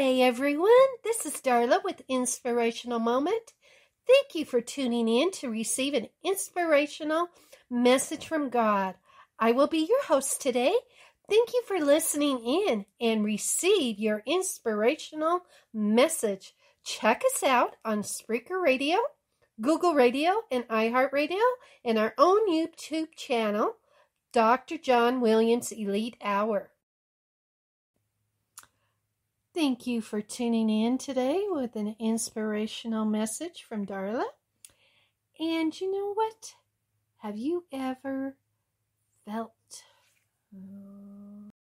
Hey everyone, this is Darla with Inspirational Moment. Thank you for tuning in to receive an inspirational message from God. I will be your host today. Thank you for listening in and receive your inspirational message. Check us out on Spreaker Radio, Google Radio, and iHeartRadio, and our own YouTube channel, Dr. John Williams Elite Hour. Thank you for tuning in today with an inspirational message from Darla. And you know what? Have you ever felt